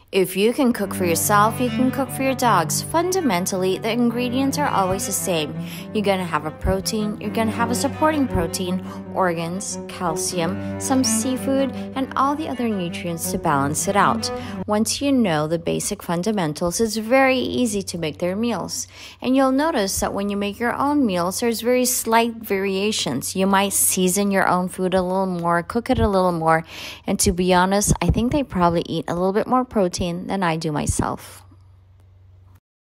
If you can cook for yourself, you can cook for your dogs. Fundamentally, the ingredients are always the same. You're going to have a protein, you're going to have a supporting protein, organs, calcium, some seafood, and all the other nutrients to balance it out. Once you know the basic fundamentals, it's very easy to make their meals. And you'll notice that when you make your own meals, there's very slight variations. You might season your own food a little more, cook it a little more, and to be honest, I think they probably eat a little bit more protein than I do myself.